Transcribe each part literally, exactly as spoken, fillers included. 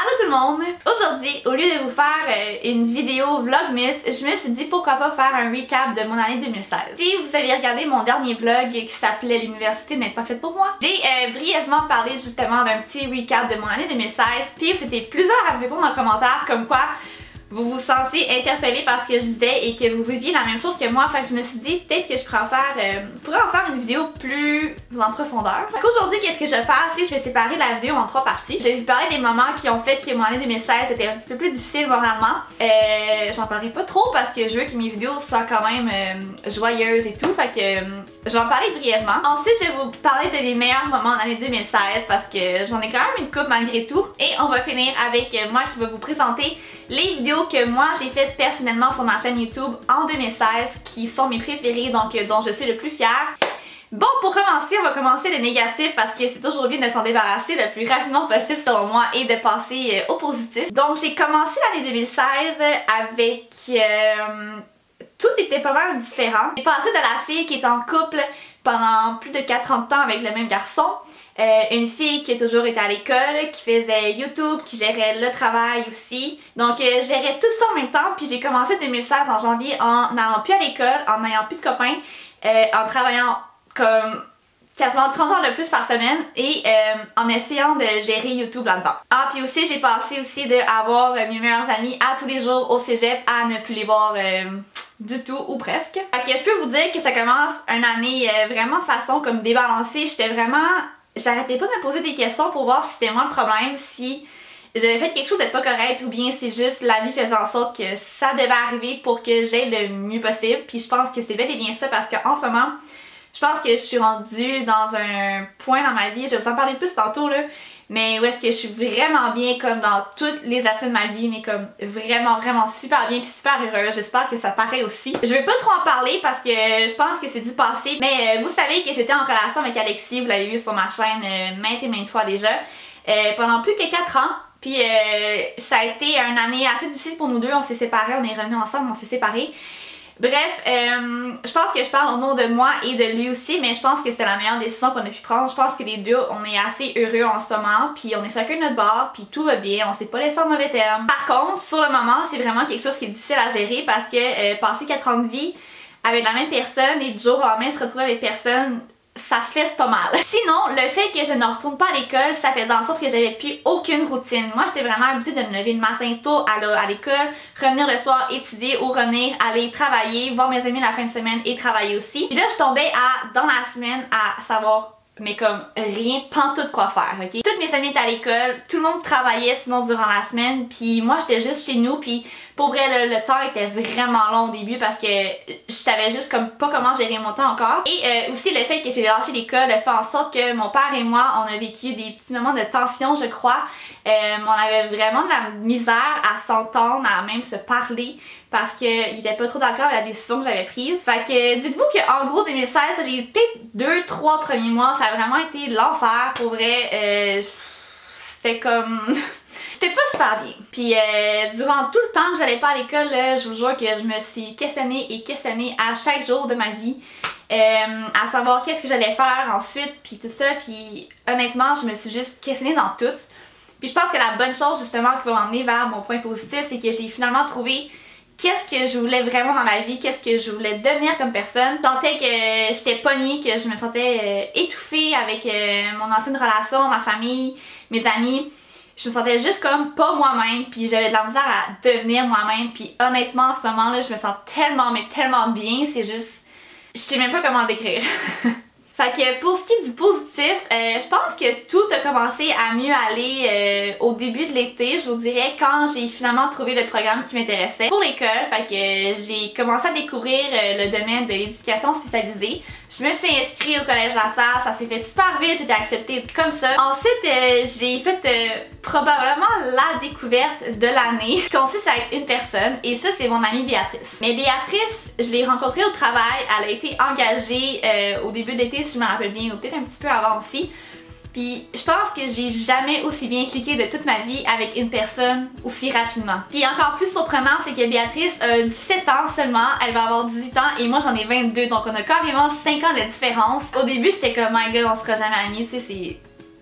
Allô tout le monde! Aujourd'hui, au lieu de vous faire euh, une vidéo vlogmas, je me suis dit pourquoi pas faire un recap de mon année deux mille seize. Si vous avez regardé mon dernier vlog qui s'appelait L'université n'est pas faite pour moi, j'ai euh, brièvement parlé justement d'un petit recap de mon année deux mille seize, puis c'était plusieurs à me répondre en commentaire comme quoi vous vous sentiez interpellé par ce que je disais et que vous viviez la même chose que moi. Fait que je me suis dit peut-être que je pourrais en faire, euh, pourrais en faire une vidéo plus en profondeur. Fait qu'aujourd'hui, qu'est-ce que je vais faire? C'est que je vais séparer la vidéo en trois parties. Je vais vous parler des moments qui ont fait que mon année deux mille seize était un petit peu plus difficile moralement. Euh, J'en parlerai pas trop parce que je veux que mes vidéos soient quand même euh, joyeuses et tout. Fait que euh, je vais en parler brièvement. Ensuite, je vais vous parler de mes meilleurs moments de l'année deux mille seize parce que j'en ai quand même une coupe malgré tout. Et on va finir avec euh, moi qui va vous présenter les vidéos que moi j'ai faites personnellement sur ma chaîne YouTube en deux mille seize qui sont mes préférées, donc euh, dont je suis le plus fière. Bon, pour commencer, on va commencer le négatif parce que c'est toujours bien de s'en débarrasser le plus rapidement possible selon moi et de passer euh, au positif. Donc j'ai commencé l'année deux mille seize avec... Euh, tout était pas mal différent. J'ai passé de la fille qui est en couple pendant plus de quatre ans de temps avec le même garçon, euh, une fille qui a toujours été à l'école, qui faisait YouTube, qui gérait le travail aussi. Donc euh, je gérais tout ça en même temps, puis j'ai commencé deux mille seize en janvier en n'allant plus à l'école, en n'ayant plus de copains, euh, en travaillant comme quasiment trente heures de plus par semaine et euh, en essayant de gérer YouTube là-dedans. Ah, puis aussi j'ai passé aussi de avoir euh, mes meilleurs amis à tous les jours au cégep à ne plus les voir euh, du tout ou presque. Fait que je peux vous dire que ça commence une année euh, vraiment de façon comme débalancée. J'étais vraiment... J'arrêtais pas de me poser des questions pour voir si c'était moi le problème, si j'avais fait quelque chose de pas correct ou bien c'est juste la vie faisait en sorte que ça devait arriver pour que j'aie le mieux possible. Puis je pense que c'est bel et bien ça parce qu'en ce moment, je pense que je suis rendue dans un point dans ma vie, je vais vous en parler plus tantôt là, mais où est-ce que je suis vraiment bien comme dans tous les aspects de ma vie, mais comme vraiment vraiment super bien puis super heureuse. J'espère que ça paraît aussi. Je vais pas trop en parler parce que je pense que c'est du passé, mais euh, vous savez que j'étais en relation avec Alexis, vous l'avez vu sur ma chaîne euh, maintes et maintes fois déjà, euh, pendant plus que quatre ans. Puis euh, ça a été une année assez difficile pour nous deux, on s'est séparés, on est revenus ensemble, on s'est séparés. Bref, euh, je pense que je parle au nom de moi et de lui aussi, mais je pense que c'était la meilleure décision qu'on a pu prendre. Je pense que les deux, on est assez heureux en ce moment, puis on est chacun de notre bord, puis tout va bien, on s'est pas laissé en mauvais terme. Par contre, sur le moment, c'est vraiment quelque chose qui est difficile à gérer parce que euh, passer quatre ans de vie avec la même personne et du jour au lendemain se retrouver avec personne, ça fesse pas mal. Sinon, le fait que je ne retourne pas à l'école, ça faisait en sorte que j'avais plus aucune routine. Moi, j'étais vraiment habituée de me lever le matin tôt à l'école, revenir le soir étudier ou revenir aller travailler, voir mes amis la fin de semaine et travailler aussi. Puis là, je tombais à, dans la semaine à savoir, mais comme rien, pantoute quoi faire, ok? Toutes mes amies étaient à l'école, tout le monde travaillait sinon durant la semaine, puis moi j'étais juste chez nous, puis pour vrai le, le temps était vraiment long au début parce que je savais juste comme pas comment gérer mon temps encore. Et euh, aussi le fait que j'ai lâché l'école a fait en sorte que mon père et moi on a vécu des petits moments de tension je crois. Euh, on avait vraiment de la misère à s'entendre, à même se parler parce qu'il était pas trop d'accord avec la décision que j'avais prise. Fait que dites-vous qu'en gros deux mille seize, les peut-être deux trois premiers mois ça a vraiment été l'enfer pour vrai. Euh, c'était comme... C'était pas super bien. Puis euh, durant tout le temps que j'allais pas à l'école, je vous jure que je me suis questionnée et questionnée à chaque jour de ma vie. Euh, à savoir qu'est-ce que j'allais faire ensuite, puis tout ça. Puis honnêtement, je me suis juste questionnée dans tout. Puis je pense que la bonne chose justement qui va m'emmener vers mon point positif, c'est que j'ai finalement trouvé qu'est-ce que je voulais vraiment dans ma vie, qu'est-ce que je voulais devenir comme personne. Je sentais que j'étais pognée, que je me sentais euh, étouffée avec euh, mon ancienne relation, ma famille, mes amis. Je me sentais juste comme pas moi-même, puis j'avais de la misère à devenir moi-même, puis honnêtement en ce moment-là, je me sens tellement, mais tellement bien, c'est juste... Je sais même pas comment le décrire. Fait que pour ce qui est du positif, euh, je pense que tout a commencé à mieux aller euh, au début de l'été, je vous dirais, quand j'ai finalement trouvé le programme qui m'intéressait pour l'école. Fait que j'ai commencé à découvrir euh, le domaine de l'éducation spécialisée. Je me suis inscrite au collège La Salle, ça s'est fait super vite, j'étais acceptée comme ça. Ensuite, euh, j'ai fait euh, probablement la découverte de l'année qui consiste à être une personne et ça c'est mon amie Béatrice. Mais Béatrice, je l'ai rencontrée au travail, elle a été engagée euh, au début de l'été si je me rappelle bien ou peut-être un petit peu avant aussi. Puis je pense que j'ai jamais aussi bien cliqué de toute ma vie avec une personne aussi rapidement. Puis encore plus surprenant, c'est que Béatrice a dix-sept ans seulement, elle va avoir dix-huit ans et moi j'en ai vingt-deux, donc on a carrément cinq ans de différence. Au début j'étais comme my god on sera jamais amis, tu sais c'est...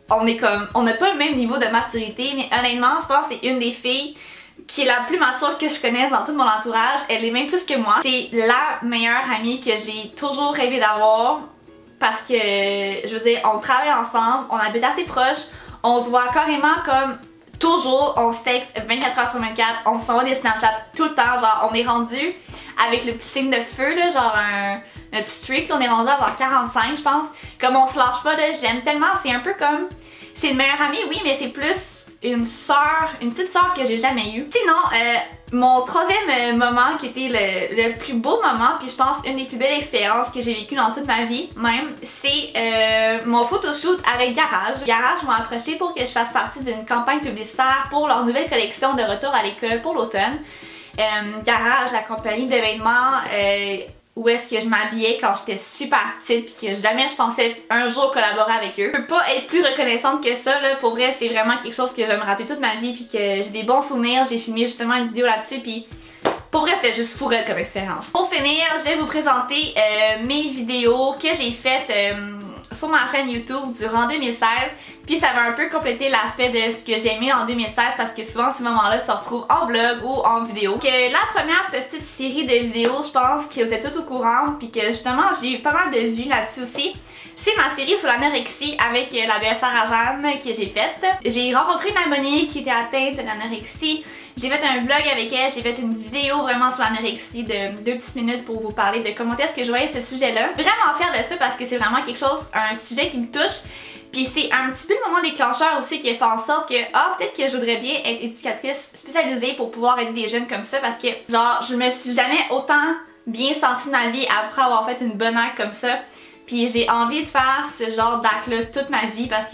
on est comme, on n'a pas le même niveau de maturité, mais honnêtement, je pense que c'est une des filles qui est la plus mature que je connaisse dans tout mon entourage. Elle est même plus que moi. C'est la meilleure amie que j'ai toujours rêvé d'avoir parce que, je veux dire, on travaille ensemble, on habite assez proche, on se voit carrément comme toujours, on se texte vingt-quatre heures sur vingt-quatre, on s'envoie des Snapchat tout le temps, genre on est rendu avec le petit signe de feu là, genre un, notre streak, là, on est rendu à genre quarante-cinq je pense, comme on se lâche pas là, je l'aime tellement, c'est un peu comme, c'est une meilleure amie oui, mais c'est plus une soeur, une petite soeur que j'ai jamais eue. Sinon, euh, mon troisième euh, moment qui était le, le plus beau moment, puis je pense une des plus belles expériences que j'ai vécues dans toute ma vie même, c'est euh, mon photoshoot avec Garage. Garage m'a approché pour que je fasse partie d'une campagne publicitaire pour leur nouvelle collection de retour à l'école pour l'automne. Euh, Garage, la compagnie d'événements euh, où est-ce que je m'habillais quand j'étais super petite puis que jamais je pensais un jour collaborer avec eux. Je peux pas être plus reconnaissante que ça là, pour vrai c'est vraiment quelque chose que je vais me rappeler toute ma vie puis que j'ai des bons souvenirs, j'ai filmé justement une vidéo là-dessus puis pour vrai c'était juste fourette comme expérience. Pour finir, je vais vous présenter euh, mes vidéos que j'ai faites euh, sur ma chaîne YouTube durant deux mille seize, puis ça va un peu compléter l'aspect de ce que j'ai aimé en deux mille seize parce que souvent ces moments-là se retrouvent en vlog ou en vidéo. Que la première petite série de vidéos, je pense que vous êtes toutes au courant, puis que justement j'ai eu pas mal de vues là-dessus aussi. C'est ma série sur l'anorexie avec la belle Sarah Jeanne que j'ai faite. J'ai rencontré une abonnée qui était atteinte de l'anorexie. J'ai fait un vlog avec elle, j'ai fait une vidéo vraiment sur l'anorexie de deux petites minutes pour vous parler de comment est-ce que je voyais ce sujet-là. Vraiment fière de ça parce que c'est vraiment quelque chose, un sujet qui me touche. Puis c'est un petit peu le moment déclencheur aussi qui a fait en sorte que, ah, peut-être que je voudrais bien être éducatrice spécialisée pour pouvoir aider des jeunes comme ça parce que, genre, je me suis jamais autant bien sentie de ma vie après avoir fait une bonne acte comme ça. Puis j'ai envie de faire ce genre d'acte-là toute ma vie parce que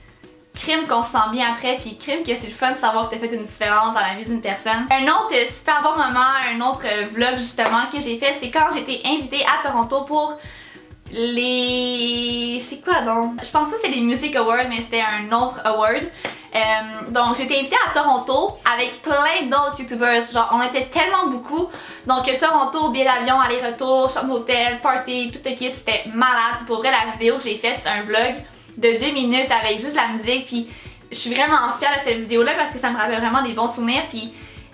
crime qu'on se sent bien après, puis crime que c'est le fun de savoir que t'as fait une différence dans la vie d'une personne. Un autre super bon moment, un autre vlog justement que j'ai fait, c'est quand j'ai été invitée à Toronto pour les... c'est quoi donc? Je pense pas que c'est les Music Awards, mais c'était un autre award. Euh, donc j'ai été invitée à Toronto avec plein d'autres youtubers, genre on était tellement beaucoup. Donc Toronto, billet d'avion, aller-retour, chambre d'hôtel, party, tout le kit, c'était malade. Pour vrai la vidéo que j'ai faite c'est un vlog de deux minutes avec juste la musique, puis je suis vraiment fière de cette vidéo là parce que ça me rappelle vraiment des bons souvenirs, puis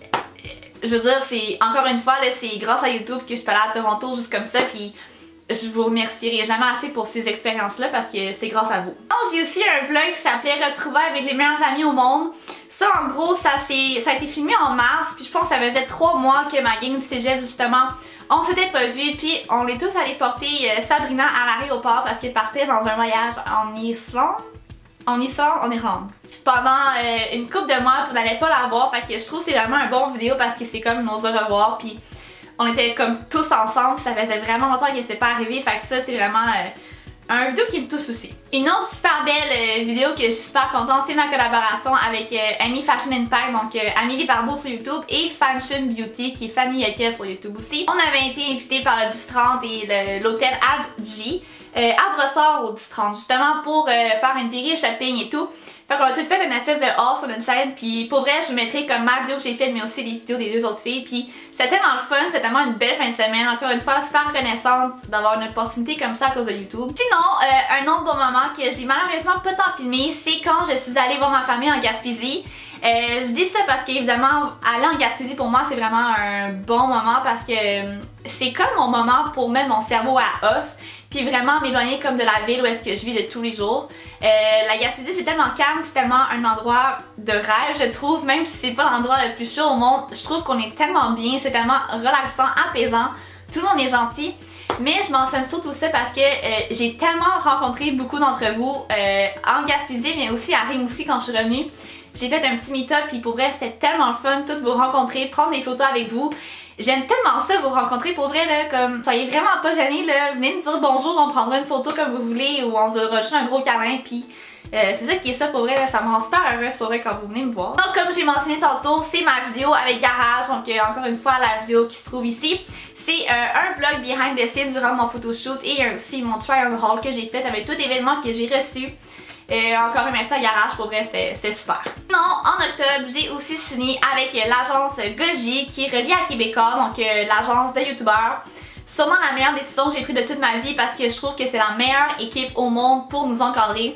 je veux dire c'est encore une fois c'est grâce à YouTube que je peux aller à Toronto juste comme ça, puis je vous remercierai jamais assez pour ces expériences-là parce que c'est grâce à vous. J'ai aussi un vlog qui s'appelait Retrouvailles avec les meilleurs amis au monde. Ça, en gros, ça, ça a été filmé en mars, puis je pense que ça faisait trois mois que ma gang du cégep, justement, on s'était pas vus, puis on est tous allés porter euh, Sabrina à l'aéroport parce qu'elle partait dans un voyage en Islande, en Islande, en Irlande. Pendant euh, une couple de mois, puis on n'allait pas la voir, fait que je trouve que c'est vraiment un bon vidéo parce que c'est comme nos au revoir, puis on était comme tous ensemble, ça faisait vraiment longtemps qu'elle s'était pas arrivée, fait que ça c'est vraiment euh, un vidéo qui me touche aussi. Une autre super belle euh, vidéo que je suis super contente, c'est ma collaboration avec euh, Amy Fashion Impact, donc euh, Amélie Barbeau sur YouTube et Fashion Beauty qui est Fanny Yaquet sur YouTube aussi. On avait été invités par le dix trente et l'hôtel Ad G euh, à Brossard au dix trente justement pour euh, faire une virée shopping et tout. Fait qu'on a tout fait une espèce de haul sur notre chaîne, puis pour vrai je vous mettrai comme ma vidéo que j'ai faite mais aussi les vidéos des deux autres filles, puis c'était tellement le fun, c'était tellement une belle fin de semaine, encore une fois super reconnaissante d'avoir une opportunité comme ça à cause de YouTube. Sinon, euh, un autre bon moment que j'ai malheureusement pas tant filmé, c'est quand je suis allée voir ma famille en Gaspésie. Euh, je dis ça parce qu'évidemment aller en Gaspésie pour moi c'est vraiment un bon moment parce que euh, c'est comme mon moment pour mettre mon cerveau à off puis vraiment m'éloigner comme de la ville où est-ce que je vis de tous les jours. Euh, la Gaspésie c'est tellement calme, c'est tellement un endroit de rêve je trouve, même si c'est pas l'endroit le plus chaud au monde, je trouve qu'on est tellement bien, c'est tellement relaxant, apaisant, tout le monde est gentil. Mais je mentionne surtout ça parce que euh, j'ai tellement rencontré beaucoup d'entre vous euh, en Gaspésie mais aussi à Rimouski quand je suis revenue. J'ai fait un petit meet-up puis pour vrai c'était tellement le fun, toutes vous rencontrer, prendre des photos avec vous. J'aime tellement ça vous rencontrer pour vrai là, comme soyez vraiment pas gênés là, venez me dire bonjour, on prendra une photo comme vous voulez ou on se donnera juste un gros câlin puis euh, c'est ça qui est ça pour vrai là, ça me rend super heureuse pour vrai quand vous venez me voir. Donc comme j'ai mentionné tantôt, c'est ma vidéo avec Garage, donc euh, encore une fois la vidéo qui se trouve ici. C'est euh, un vlog behind the scenes durant mon photoshoot et euh, aussi mon try on haul que j'ai fait avec tout l'événement que j'ai reçu. Et encore un merci à Garage, pour vrai c'était super. Sinon, en octobre, j'ai aussi signé avec euh, l'agence Goji qui est reliée à Québécois, donc euh, l'agence de youtubeurs. Sûrement la meilleure décision que j'ai prise de toute ma vie parce que je trouve que c'est la meilleure équipe au monde pour nous encadrer. Ils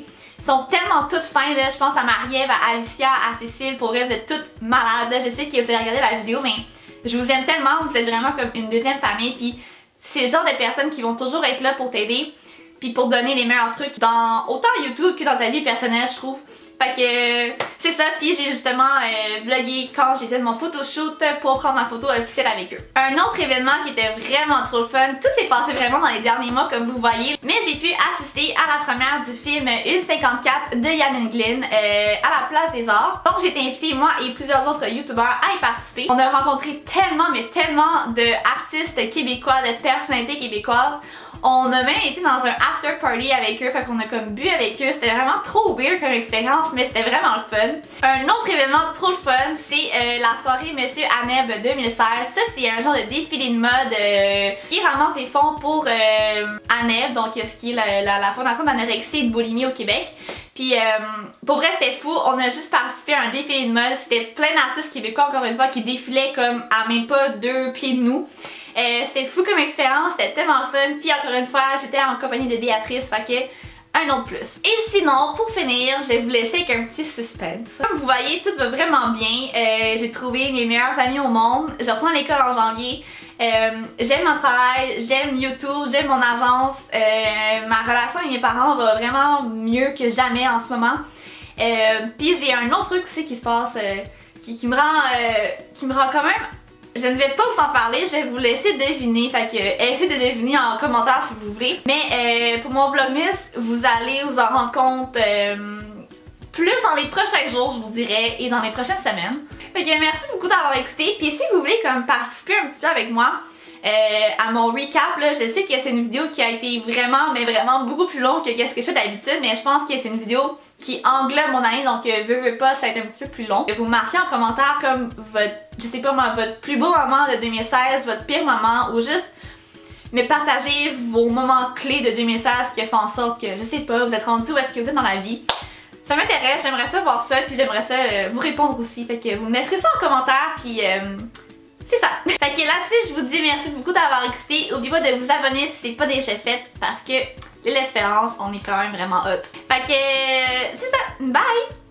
sont tellement toutes fins là, je pense à Marie-Ève, à Alicia, à Cécile, pour vrai vous êtes toutes malades là. Je sais que vous avez regardé la vidéo mais je vous aime tellement, vous êtes vraiment comme une deuxième famille puis c'est le genre de personnes qui vont toujours être là pour t'aider puis pour donner les meilleurs trucs dans autant YouTube que dans ta vie personnelle je trouve. Fait que c'est ça, puis j'ai justement euh, vlogué quand j'ai fait mon photoshoot pour prendre ma photo officielle avec eux. Un autre événement qui était vraiment trop le fun, tout s'est passé vraiment dans les derniers mois comme vous voyez, mais j'ai pu assister à la première du film une cinquante-quatre de Yann Englund euh, à la Place des Arts. Donc j'ai été invitée moi et plusieurs autres youtubeurs à y participer. On a rencontré tellement mais tellement d'artistes québécois, de personnalités québécoises. On a même été dans un after party avec eux, fait qu'on a comme bu avec eux, c'était vraiment trop weird comme expérience, mais c'était vraiment le fun. Un autre événement trop le fun, c'est euh, la soirée Monsieur Aneb deux mille seize. Ça c'est un genre de défilé de mode euh, qui ramasse des fonds pour euh, Aneb, donc ce qui est la, la, la fondation d'anorexie et de boulimie au Québec. Puis euh, pour vrai c'était fou, on a juste participé à un défilé de mode, c'était plein d'artistes québécois encore une fois qui défilaient comme à même pas deux pieds de nous. Euh, c'était fou comme expérience, c'était tellement fun, puis encore une fois j'étais en compagnie de Béatrice, fait que un autre plus. Et sinon, pour finir, je vais vous laisser avec un petit suspense. Comme vous voyez, tout va vraiment bien, euh, j'ai trouvé mes meilleurs amis au monde, je retourne à l'école en janvier, euh, j'aime mon travail, j'aime YouTube, j'aime mon agence, euh, ma relation avec mes parents va vraiment mieux que jamais en ce moment. Euh, puis j'ai un autre truc aussi qui se passe, euh, qui, qui me rend, euh, qui me rend quand même... Je ne vais pas vous en parler, je vais vous laisser deviner, fait que euh, essayez de deviner en commentaire si vous voulez. Mais euh, pour mon vlogmas, vous allez vous en rendre compte euh, plus dans les prochains jours, je vous dirais, et dans les prochaines semaines. Fait que merci beaucoup d'avoir écouté, puis si vous voulez comme participer un petit peu avec moi euh, à mon recap, là, je sais que c'est une vidéo qui a été vraiment, mais vraiment beaucoup plus longue que ce que je fais d'habitude, mais je pense que c'est une vidéo qui englobe mon année, donc euh, veux, veux pas, ça va être un petit peu plus long. Vous marquez en commentaire comme votre, je sais pas moi, votre plus beau moment de deux mille seize, votre pire moment, ou juste me partager vos moments clés de deux mille seize qui a fait en sorte que, je sais pas, vous êtes rendu où est-ce que vous êtes dans la vie. Ça m'intéresse, j'aimerais ça voir ça, puis j'aimerais ça euh, vous répondre aussi, fait que vous me laisserez ça en commentaire, puis euh, c'est ça. Fait que là-dessus, je vous dis merci beaucoup d'avoir écouté. N'oubliez pas de vous abonner si c'est pas déjà fait, parce que l'Espérance, on est quand même vraiment hot. Fait que c'est ça, bye!